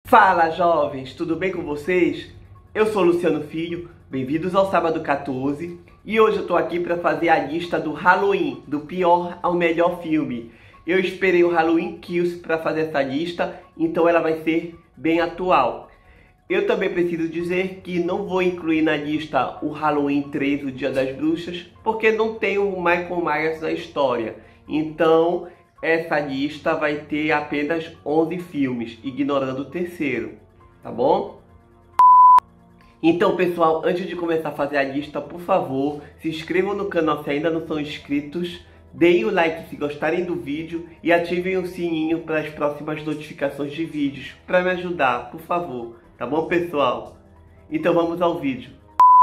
Fala jovens, tudo bem com vocês? Eu sou Luciano Filho, bem-vindos ao Sábado 14 e hoje eu tô aqui para fazer a lista do Halloween, do pior ao melhor filme. Eu esperei o Halloween Kills para fazer essa lista, então ela vai ser bem atual. Eu também preciso dizer que não vou incluir na lista o Halloween 3, o Dia das Bruxas, porque não tem o Michael Myers na história. Então, essa lista vai ter apenas 11 filmes, ignorando o terceiro, tá bom? Então, pessoal, antes de começar a fazer a lista, por favor, se inscrevam no canal se ainda não são inscritos, deem o like se gostarem do vídeo e ativem o sininho para as próximas notificações de vídeos, para me ajudar, por favor. Tá bom, pessoal? Então vamos ao vídeo.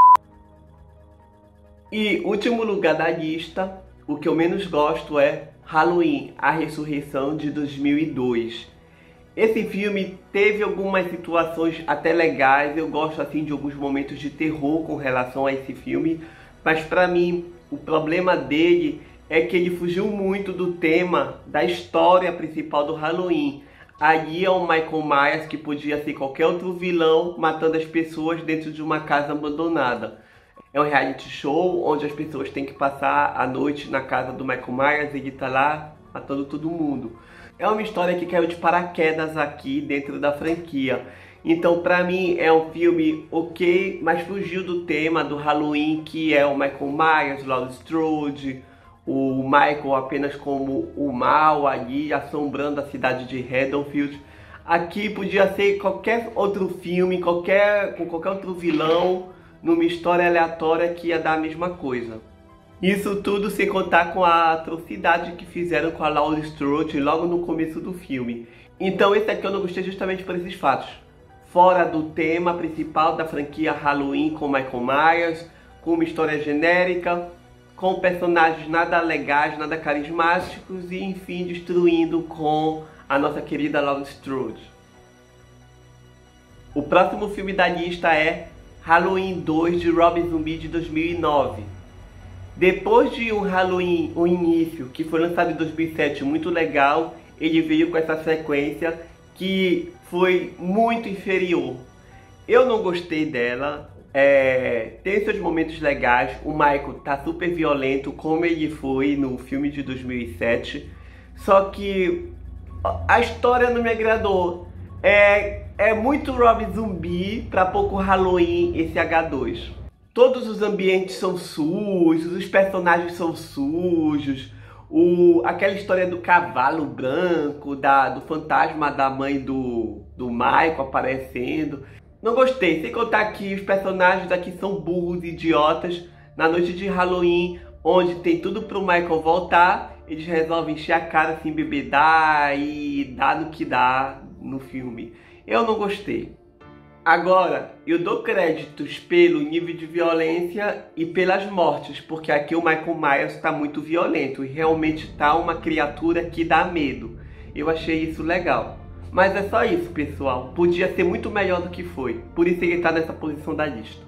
E último lugar da lista, o que eu menos gosto é Halloween, a Ressurreição de 2002. Esse filme teve algumas situações até legais, eu gosto assim de alguns momentos de terror com relação a esse filme, mas pra mim o problema dele é que ele fugiu muito do tema da história principal do Halloween. Ali é o Michael Myers, que podia ser qualquer outro vilão, matando as pessoas dentro de uma casa abandonada. É um reality show onde as pessoas têm que passar a noite na casa do Michael Myers e ele tá lá matando todo mundo. É uma história que caiu de paraquedas aqui dentro da franquia. Então pra mim é um filme ok, mas fugiu do tema do Halloween, que é o Michael Myers, o Laurie Strode, o Michael apenas como o mal ali, assombrando a cidade de Haddonfield. Aqui podia ser qualquer outro filme, com qualquer outro vilão, numa história aleatória que ia dar a mesma coisa. Isso tudo sem contar com a atrocidade que fizeram com a Laurie Strode logo no começo do filme. Então esse aqui eu não gostei justamente por esses fatos. Fora do tema principal da franquia Halloween com Michael Myers, com uma história genérica, com personagens nada legais, nada carismáticos e, enfim, destruindo com a nossa querida Laurie Strode. O próximo filme da lista é Halloween 2 de Rob Zombie de 2009. Depois de um Halloween, o início, que foi lançado em 2007, muito legal, ele veio com essa sequência que foi muito inferior. Eu não gostei dela. Tem seus momentos legais, o Michael tá super violento como ele foi no filme de 2007, só que a história não me agradou. É muito Rob Zombie para pouco Halloween esse H2. Todos os ambientes são sujos, os personagens são sujos, aquela história do cavalo branco, do fantasma da mãe do Michael aparecendo. Não gostei, sem contar que os personagens aqui são burros, idiotas. Na noite de Halloween, onde tem tudo pro Michael voltar, eles resolvem encher a cara, se embebedar e dar no que dá no filme. Eu não gostei. Agora, eu dou créditos pelo nível de violência e pelas mortes, porque aqui o Michael Myers está muito violento e realmente tá uma criatura que dá medo. Eu achei isso legal. Mas é só isso, pessoal. Podia ser muito melhor do que foi. Por isso ele está nessa posição da lista.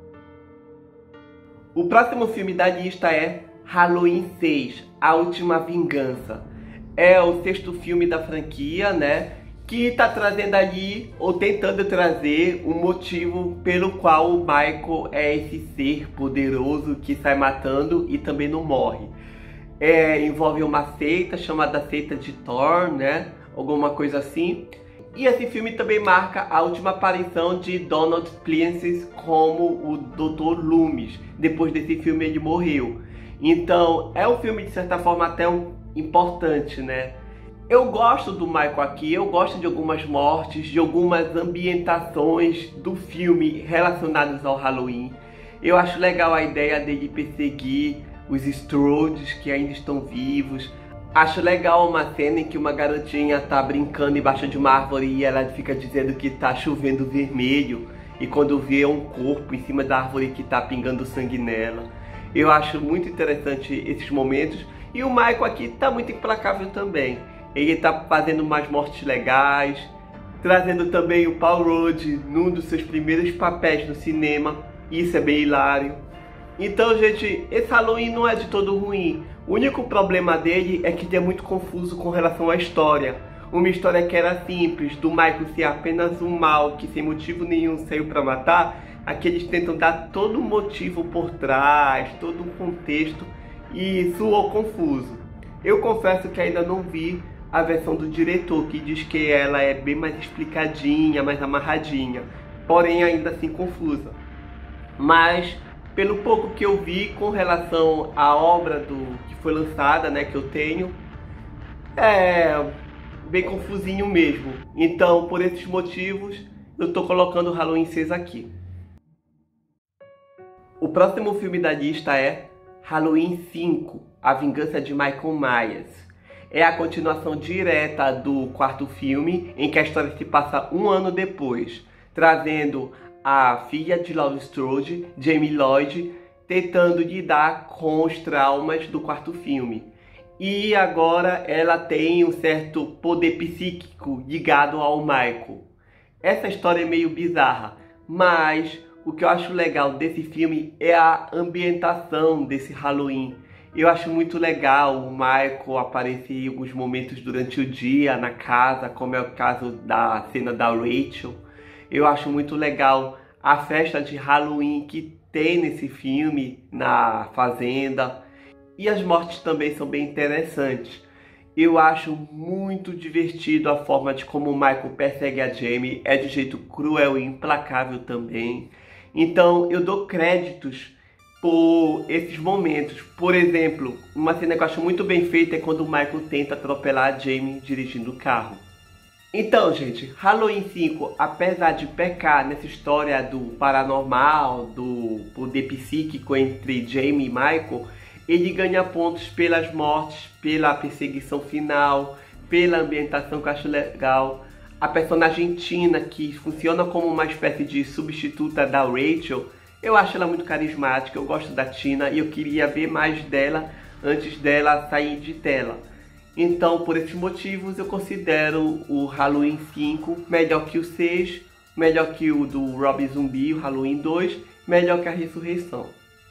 O próximo filme da lista é Halloween 6, A Última Vingança. É o sexto filme da franquia, né? Que está trazendo ali, ou tentando trazer, um motivo pelo qual o Michael é esse ser poderoso que sai matando e também não morre. Envolve uma seita chamada Seita de Thor, né? Alguma coisa assim. E esse filme também marca a última aparição de Donald Pleasence como o Dr. Loomis. Depois desse filme ele morreu. Então é um filme de certa forma até importante, né? Eu gosto do Michael aqui, eu gosto de algumas mortes, de algumas ambientações do filme relacionadas ao Halloween. Eu acho legal a ideia dele perseguir os Strodes que ainda estão vivos. Acho legal uma cena em que uma garotinha tá brincando embaixo de uma árvore e ela fica dizendo que tá chovendo vermelho. E quando vê um corpo em cima da árvore que tá pingando sangue nela. Eu acho muito interessante esses momentos. E o Michael aqui tá muito implacável também. Ele tá fazendo umas mortes legais. Trazendo também o Paul Rudd num dos seus primeiros papéis no cinema. Isso é bem hilário. Então, gente, esse Halloween não é de todo ruim. O único problema dele é que ele é muito confuso com relação à história. Uma história que era simples, do Michael ser apenas um mal que sem motivo nenhum saiu para matar. Aqui eles tentam dar todo um motivo por trás, todo um contexto, e soou confuso. Eu confesso que ainda não vi a versão do diretor, que diz que ela é bem mais explicadinha, mais amarradinha, porém ainda assim confusa. Mas pelo pouco que eu vi com relação à obra que foi lançada, né, que eu tenho, é bem confusinho mesmo. Então, por esses motivos, eu tô colocando o Halloween 6 aqui. O próximo filme da lista é Halloween 5, A Vingança de Michael Myers. É a continuação direta do quarto filme, em que a história se passa um ano depois, trazendo a filha de Laurie Strode, Jamie Lloyd, tentando lidar com os traumas do quarto filme. E agora ela tem um certo poder psíquico ligado ao Michael. Essa história é meio bizarra, mas o que eu acho legal desse filme é a ambientação desse Halloween. Eu acho muito legal o Michael aparecer em alguns momentos durante o dia na casa, como é o caso da cena da Rachel. Eu acho muito legal a festa de Halloween que tem nesse filme, na fazenda. E as mortes também são bem interessantes. Eu acho muito divertido a forma de como o Michael persegue a Jamie. É de jeito cruel e implacável também. Então eu dou créditos por esses momentos. Por exemplo, uma cena que eu acho muito bem feita é quando o Michael tenta atropelar a Jamie dirigindo o carro. Então, gente, Halloween 5, apesar de pecar nessa história do paranormal, do poder psíquico entre Jamie e Michael, ele ganha pontos pelas mortes, pela perseguição final, pela ambientação que eu acho legal. A personagem Tina, que funciona como uma espécie de substituta da Rachel, eu acho ela muito carismática, eu gosto da Tina e eu queria ver mais dela antes dela sair de tela. Então, por esses motivos, eu considero o Halloween 5 melhor que o 6, melhor que o do Rob Zombie, o Halloween 2, melhor que a Ressurreição.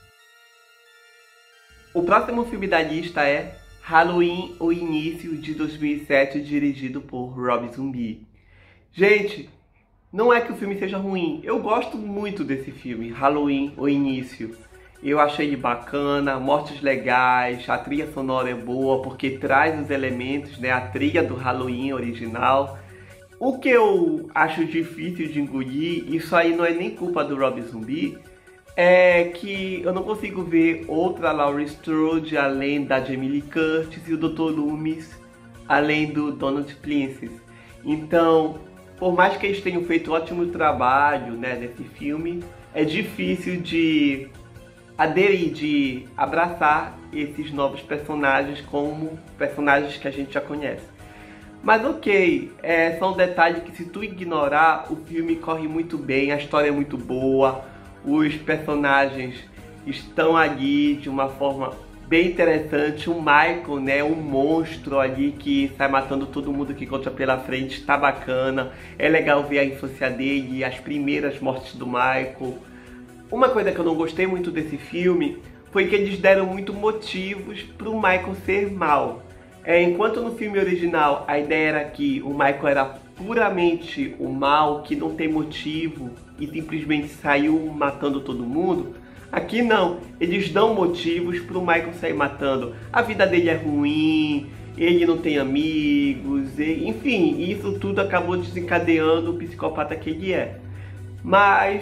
O próximo filme da lista é Halloween, o Início, de 2007, dirigido por Rob Zombie. Gente, não é que o filme seja ruim, eu gosto muito desse filme, Halloween, o Início. Eu achei ele bacana, mortes legais, a trilha sonora é boa porque traz os elementos, né, a trilha do Halloween original. O que eu acho difícil de engolir, isso aí não é nem culpa do Rob Zombie, é que eu não consigo ver outra Laurie Strode além da Jamie Lee Curtis e o Dr. Loomis, além do Donald Pleasence. Então, por mais que eles tenham feito um ótimo trabalho, né, nesse filme, é difícil de aderir, de abraçar esses novos personagens como personagens que a gente já conhece. Mas ok, é só um detalhe que se tu ignorar, o filme corre muito bem, a história é muito boa, os personagens estão ali de uma forma bem interessante. O Michael, né, um monstro ali que sai matando todo mundo que encontra pela frente, tá bacana. É legal ver a infância dele, as primeiras mortes do Michael. Uma coisa que eu não gostei muito desse filme foi que eles deram muito motivos pro Michael ser mal. Enquanto no filme original a ideia era que o Michael era puramente o mal, que não tem motivo e simplesmente saiu matando todo mundo, aqui não, eles dão motivos pro Michael sair matando. A vida dele é ruim, ele não tem amigos, enfim, isso tudo acabou desencadeando o psicopata que ele é. Mas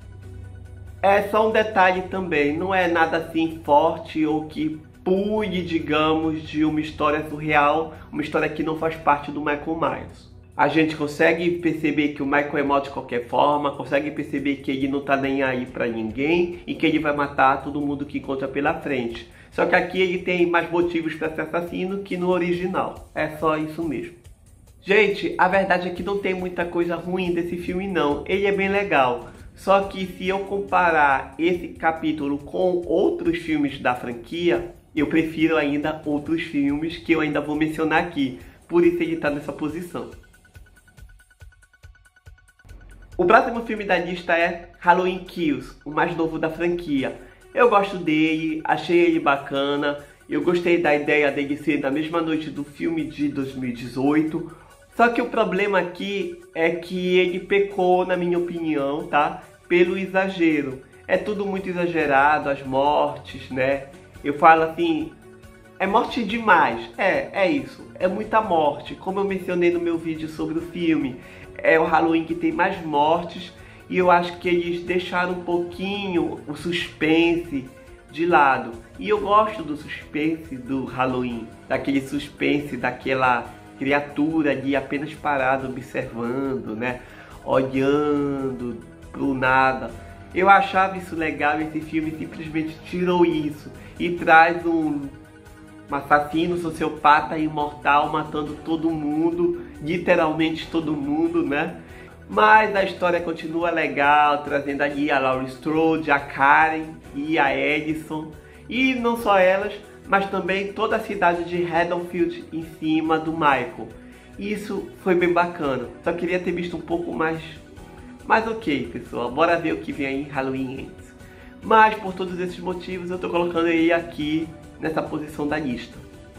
é só um detalhe também, não é nada assim forte ou que pule, digamos, de uma história surreal, uma história que não faz parte do Michael Myers. A gente consegue perceber que o Michael é mal de qualquer forma, consegue perceber que ele não tá nem aí pra ninguém e que ele vai matar todo mundo que encontra pela frente. Só que aqui ele tem mais motivos para ser assassino que no original. É só isso mesmo. Gente, a verdade é que não tem muita coisa ruim desse filme não. Ele é bem legal. Só que se eu comparar esse capítulo com outros filmes da franquia, eu prefiro ainda outros filmes que eu ainda vou mencionar aqui. Por isso ele tá nessa posição. O próximo filme da lista é Halloween Kills, o mais novo da franquia. Eu gosto dele, achei ele bacana, eu gostei da ideia dele ser na mesma noite do filme de 2018. Só que o problema aqui é que ele pecou, na minha opinião, tá? Pelo exagero. É tudo muito exagerado, as mortes, né? Eu falo assim, é morte demais. É isso. É muita morte. Como eu mencionei no meu vídeo sobre o filme, é o Halloween que tem mais mortes. E eu acho que eles deixaram um pouquinho o suspense de lado. E eu gosto do suspense do Halloween. Daquele suspense, daquela criatura ali apenas parada, observando, né? Olhando pro nada. Eu achava isso legal, esse filme simplesmente tirou isso e traz um assassino, sociopata, imortal, matando todo mundo, literalmente todo mundo, né? Mas a história continua legal, trazendo ali a Laurie Strode, a Karen e a Edison. E não só elas, mas também toda a cidade de Haddonfield em cima do Michael. Isso foi bem bacana, só queria ter visto um pouco mais. Mas ok, pessoal, bora ver o que vem aí em Halloween Ends. Mas por todos esses motivos eu tô colocando ele aqui nessa posição da lista.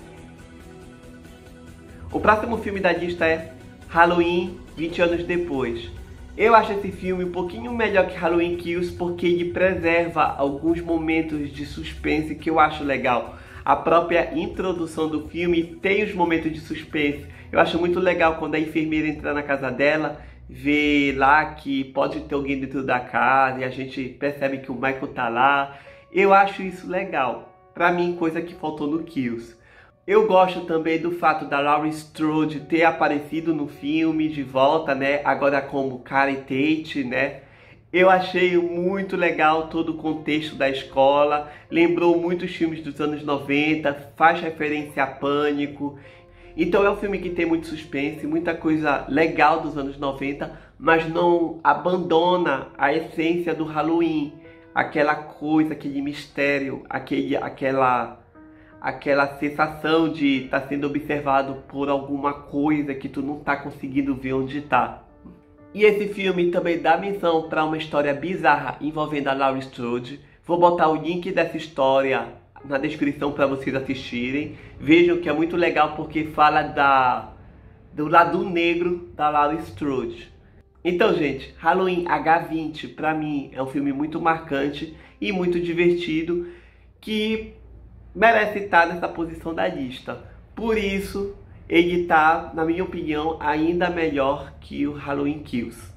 O próximo filme da lista é Halloween 20 anos depois. Eu acho esse filme um pouquinho melhor que Halloween Kills porque ele preserva alguns momentos de suspense que eu acho legal. A própria introdução do filme tem os momentos de suspense. Eu acho muito legal quando a enfermeira entra na casa dela, vê lá que pode ter alguém dentro da casa e a gente percebe que o Michael tá lá. Eu acho isso legal. Pra mim, coisa que faltou no Kills. Eu gosto também do fato da Laurie Strode ter aparecido no filme de volta, né? Agora como Karen Tate, né? Eu achei muito legal todo o contexto da escola. Lembrou muitos filmes dos anos 90, faz referência a Pânico. Então é um filme que tem muito suspense, muita coisa legal dos anos 90, mas não abandona a essência do Halloween. Aquela coisa, aquele mistério, aquela sensação de estar sendo observado por alguma coisa que tu não tá conseguindo ver onde tá. E esse filme também dá menção para uma história bizarra envolvendo a Laurie Strode. Vou botar o link dessa história na descrição para vocês assistirem. Vejam que é muito legal porque fala do lado negro da Laurie Strode. Então, gente, Halloween H20 para mim é um filme muito marcante e muito divertido que merece estar nessa posição da lista. Por isso, ele está, na minha opinião, ainda melhor que o Halloween Kills.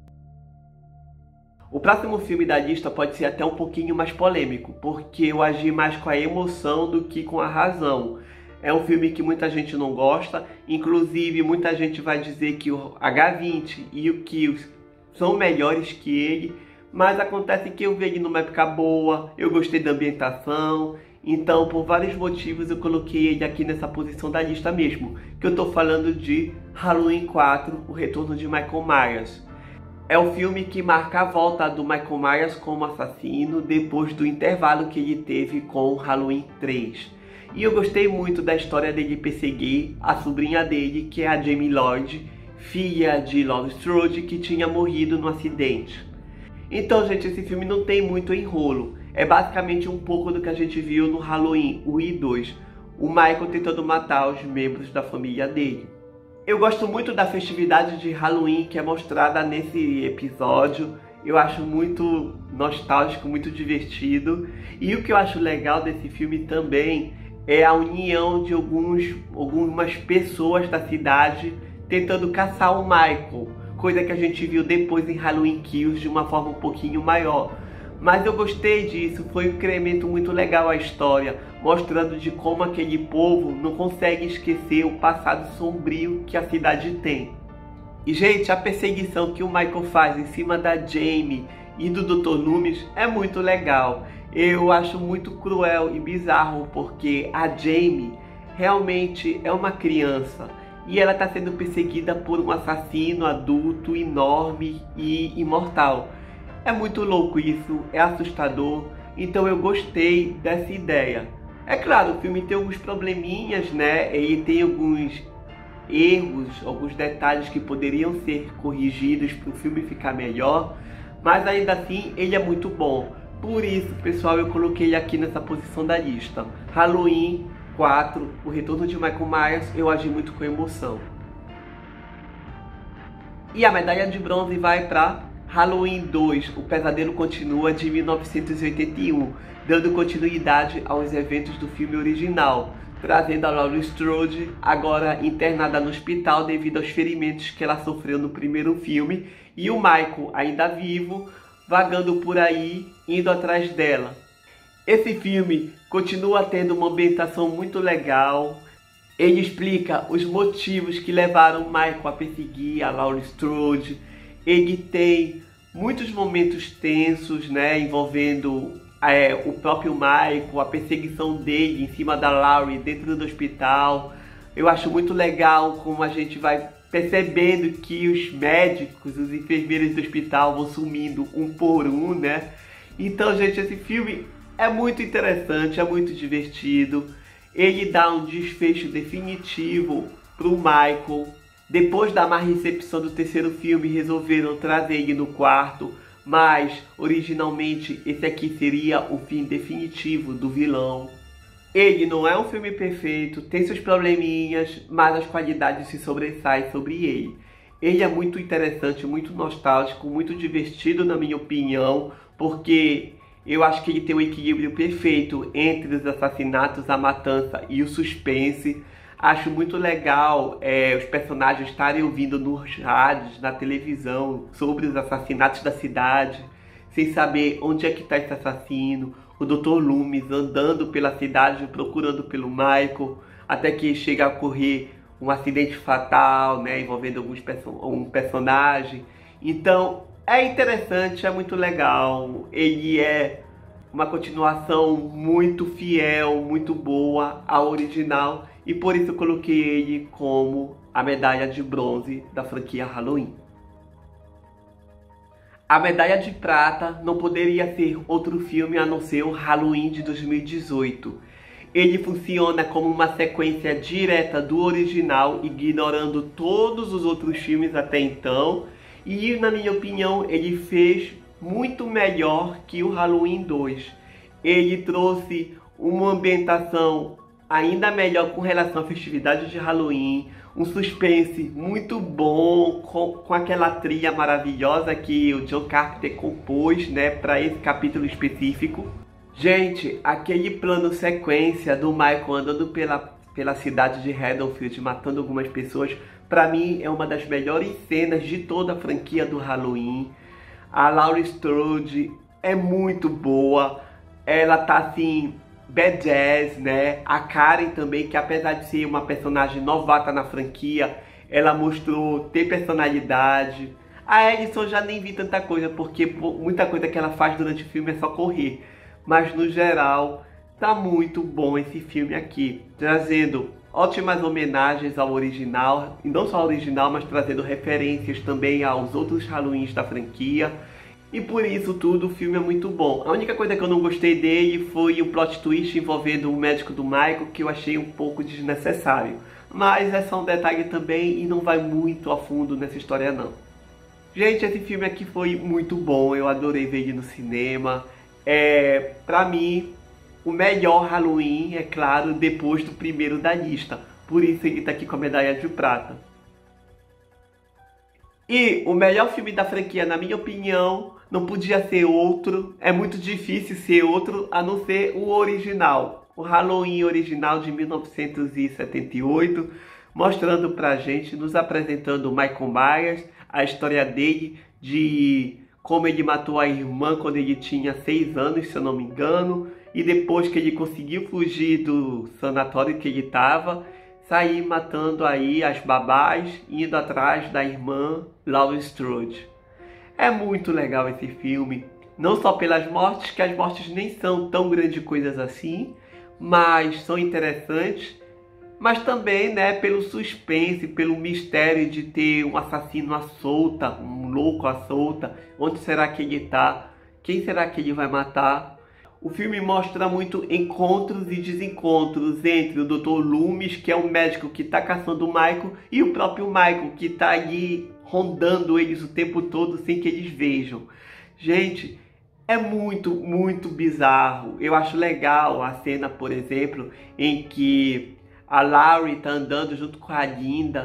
O próximo filme da lista pode ser até um pouquinho mais polêmico, porque eu agi mais com a emoção do que com a razão. É um filme que muita gente não gosta, inclusive muita gente vai dizer que o H20 e o Kills são melhores que ele, mas acontece que eu vi ele numa época boa, eu gostei da ambientação, então por vários motivos eu coloquei ele aqui nessa posição da lista mesmo, que eu tô falando de Halloween 4, O Retorno de Michael Myers. É o filme que marca a volta do Michael Myers como assassino depois do intervalo que ele teve com Halloween 3. E eu gostei muito da história dele perseguir a sobrinha dele, que é a Jamie Lloyd, filha de Laurie Strode, que tinha morrido no acidente. Então, gente, esse filme não tem muito enrolo. É basicamente um pouco do que a gente viu no Halloween 1 e 2. O Michael tentando matar os membros da família dele. Eu gosto muito da festividade de Halloween que é mostrada nesse episódio. Eu acho muito nostálgico, muito divertido. E o que eu acho legal desse filme também é a união de algumas pessoas da cidade tentando caçar o Michael. Coisa que a gente viu depois em Halloween Kills de uma forma um pouquinho maior. Mas eu gostei disso, foi um incremento muito legal à história, mostrando de como aquele povo não consegue esquecer o passado sombrio que a cidade tem. E, gente, a perseguição que o Michael faz em cima da Jamie e do Dr. Loomis é muito legal. Eu acho muito cruel e bizarro porque a Jamie realmente é uma criança e ela está sendo perseguida por um assassino adulto, enorme e imortal. É muito louco isso, é assustador, então eu gostei dessa ideia. É claro, o filme tem alguns probleminhas, né? Ele tem alguns erros, alguns detalhes que poderiam ser corrigidos para o filme ficar melhor, mas ainda assim ele é muito bom. Por isso, pessoal, eu coloquei ele aqui nessa posição da lista. Halloween 4, O Retorno de Michael Myers, eu agi muito com emoção. E a medalha de bronze vai para Halloween 2, O Pesadelo Continua, de 1981, dando continuidade aos eventos do filme original, trazendo a Laurie Strode, agora internada no hospital devido aos ferimentos que ela sofreu no primeiro filme, e o Michael, ainda vivo, vagando por aí, indo atrás dela. Esse filme continua tendo uma ambientação muito legal. Ele explica os motivos que levaram Michael a perseguir a Laurie Strode. Ele tem muitos momentos tensos, né, envolvendo o próprio Michael, a perseguição dele em cima da Laurie dentro do hospital. Eu acho muito legal como a gente vai percebendo que os médicos, os enfermeiros do hospital vão sumindo um por um, né? Então, gente, esse filme é muito interessante, é muito divertido. Ele dá um desfecho definitivo pro Michael. Depois da má recepção do terceiro filme, resolveram trazer ele no quarto, mas originalmente esse aqui seria o fim definitivo do vilão. Ele não é um filme perfeito, tem seus probleminhas, mas as qualidades se sobressaem sobre ele. Ele é muito interessante, muito nostálgico, muito divertido na minha opinião, porque eu acho que ele tem um equilíbrio perfeito entre os assassinatos, a matança e o suspense. Acho muito legal os personagens estarem ouvindo nos rádios, na televisão, sobre os assassinatos da cidade, sem saber onde é que está esse assassino. O Dr. Loomis andando pela cidade, procurando pelo Michael, até que chega a ocorrer um acidente fatal, né, envolvendo um personagem. Então, é interessante, é muito legal. Ele é uma continuação muito fiel, muito boa ao original, e por isso eu coloquei ele como a medalha de bronze da franquia Halloween. A medalha de prata não poderia ser outro filme a não ser o Halloween de 2018. Ele funciona como uma sequência direta do original, ignorando todos os outros filmes até então. E, na minha opinião, ele fez muito melhor que o Halloween 2. Ele trouxe uma ambientação ainda melhor com relação à festividade de Halloween, um suspense muito bom, com aquela trilha maravilhosa que o John Carpenter compôs, né, para esse capítulo específico. Gente, aquele plano sequência do Michael andando pela cidade de Haddonfield, matando algumas pessoas, para mim é uma das melhores cenas de toda a franquia do Halloween. A Laurie Strode é muito boa, ela tá assim, badass, né? A Karen também, que apesar de ser uma personagem novata na franquia, ela mostrou ter personalidade. A Alison já nem vi tanta coisa, porque muita coisa que ela faz durante o filme é só correr. Mas no geral, tá muito bom esse filme aqui, trazendo ótimas homenagens ao original, e não só ao original, mas trazendo referências também aos outros Halloweens da franquia. E por isso tudo, o filme é muito bom. A única coisa que eu não gostei dele foi o plot twist envolvendo o médico do Michael, que eu achei um pouco desnecessário. Mas é só um detalhe também e não vai muito a fundo nessa história não. Gente, esse filme aqui foi muito bom, eu adorei ver ele no cinema. Pra mim, o melhor Halloween, é claro, depois do primeiro da lista. Por isso ele tá aqui com a medalha de prata. E o melhor filme da franquia, na minha opinião, não podia ser outro. É muito difícil ser outro, a não ser o original. O Halloween original de 1978, mostrando pra gente, nos apresentando o Michael Myers, a história dele, de como ele matou a irmã quando ele tinha 6 anos, se eu não me engano, e depois que ele conseguiu fugir do sanatório que ele estava, sair matando aí as babás, indo atrás da irmã Laurie Strode. É muito legal esse filme, não só pelas mortes, que as mortes nem são tão grandes coisas assim, mas são interessantes, mas também, né, pelo suspense, pelo mistério de ter um assassino à solta, um louco à solta. Onde será que ele está? Quem será que ele vai matar? O filme mostra muito encontros e desencontros entre o Dr. Loomis, que é um médico que está caçando o Michael, e o próprio Michael, que está ali rondando eles o tempo todo sem que eles vejam. Gente, é muito, muito bizarro. Eu acho legal a cena, por exemplo, em que a Laurie está andando junto com a Linda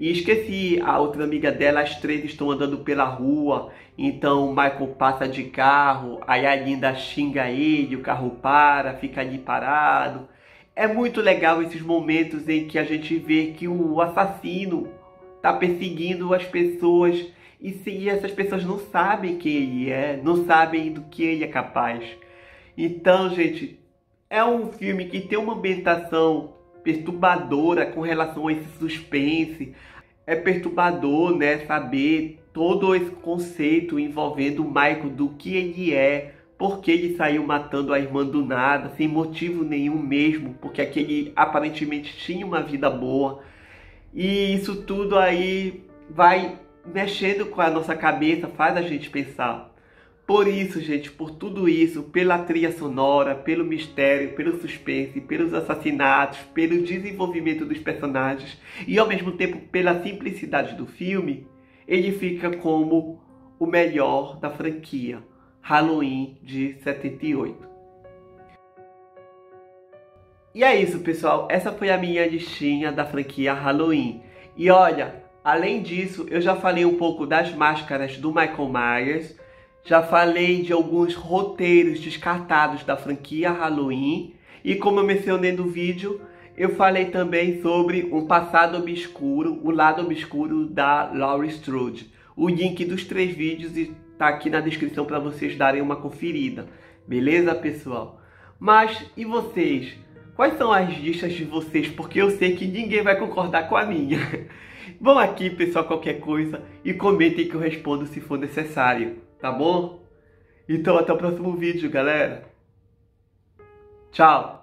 E esqueci a outra amiga dela, as três estão andando pela rua, então o Michael passa de carro, aí a Linda xinga ele, o carro para, fica ali parado. É muito legal esses momentos em que a gente vê que o assassino está perseguindo as pessoas e essas pessoas não sabem quem ele é, não sabem do que ele é capaz. Então, gente, é um filme que tem uma ambientação perturbadora com relação a esse suspense. É perturbador, né, saber todo esse conceito envolvendo o Michael, do que ele é, por que ele saiu matando a irmã do nada, sem motivo nenhum mesmo, porque aquele aparentemente tinha uma vida boa. E isso tudo aí vai mexendo com a nossa cabeça, faz a gente pensar. Por isso, gente, por tudo isso, pela trilha sonora, pelo mistério, pelo suspense, pelos assassinatos, pelo desenvolvimento dos personagens e ao mesmo tempo pela simplicidade do filme, ele fica como o melhor da franquia Halloween de 78. E é isso, pessoal, essa foi a minha listinha da franquia Halloween. E olha, além disso, eu já falei um pouco das máscaras do Michael Myers, já falei de alguns roteiros descartados da franquia Halloween. E como eu mencionei no vídeo, eu falei também sobre um passado obscuro, o lado obscuro da Laurie Strode. O link dos 3 vídeos está aqui na descrição para vocês darem uma conferida. Beleza, pessoal? Mas e vocês? Quais são as listas de vocês? Porque eu sei que ninguém vai concordar com a minha. Vão aqui, pessoal, qualquer coisa e comentem que eu respondo se for necessário. Tá bom? Então até o próximo vídeo, galera. Tchau!